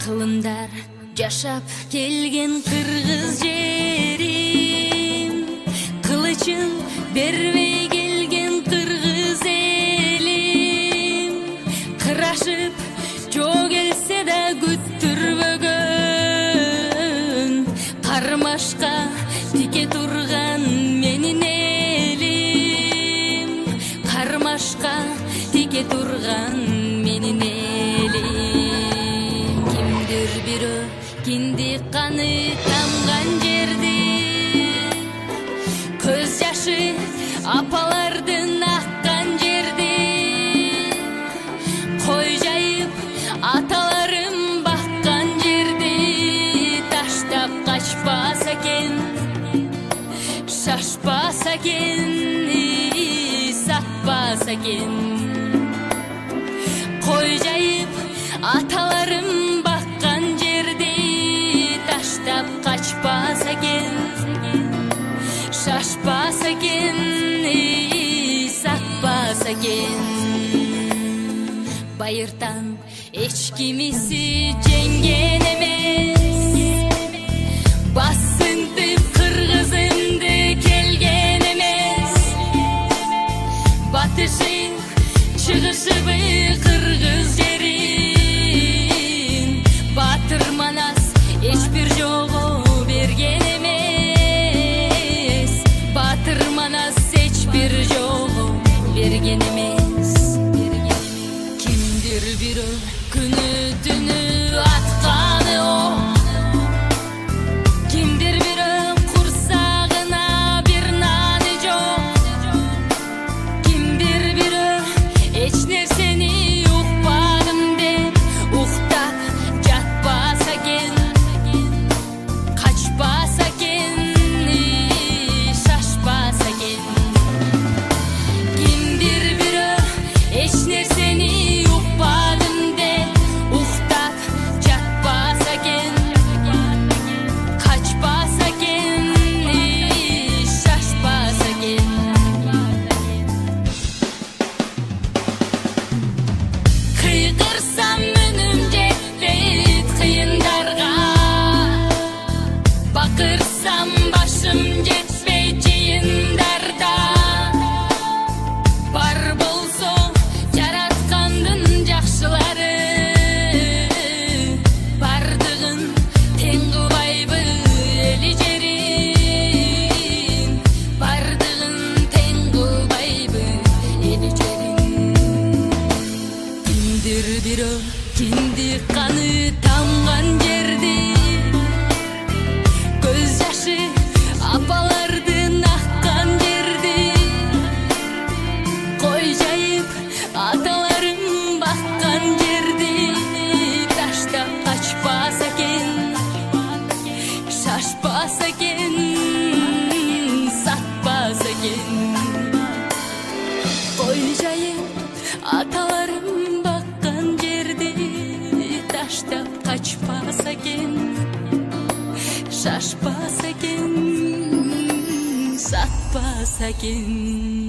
Кылымдар жашап келген кыргыз жерим, кылычын бербей келген кыргыз элим, кырашып жоо келсе да күттүрбөгөн, кармашка тике турган менин элим, кармашка тике турган менин элим. Кимдир бирөө киндик каны тамган жерди, көз жашы апалардын аккан жерди, кой жайып аталарым баккан жерди таштап качпаса экен, шашпаса экен, сатпаса экен. Кой жайып аталарым баккан жерди таштап качпаса экен, шашпаса экен, сатпаса экен. Байыртан эч кимиси жеңген эмес, басынтып кыргызымды келген эмес, батышы чыгышыбы кыргыз жерин, батыр манас эч бир жого берген эмес, батыр манас эч бир жого берген эмес. Кимдир бирөө күнү түнү атканы о, кимдир бирөө курсагына бир наны жок, кимдир бирөө эч нерсени укпадым деп уктап жатпаса экен, качпаса экен, шашпаса экен. Кимдир бирөө эч нерсени укпадым деп уктап жатпаса экен, качпаса экен, шашпаса экен. Кыйгырсам үнүм жетпейт кыйындарга, бакырсам башым жетпейт жыйындарда. Бар болсо жараткандын жакшылары, бардыгын тең кылбайбы эли жерин, бардыгын тең кылбайбы эли жерин. Кимдир бирөө киндик каны тамган жерди, көз жашы апалардын аккан жерди, кой жайып аталарым баккан жерди таштап качпаса экен, шашпаса экен, сатпаса экен. Кой жайып аталарым баккан жерди таштап качпаса экен, шашпаса экен, сатпаса экен.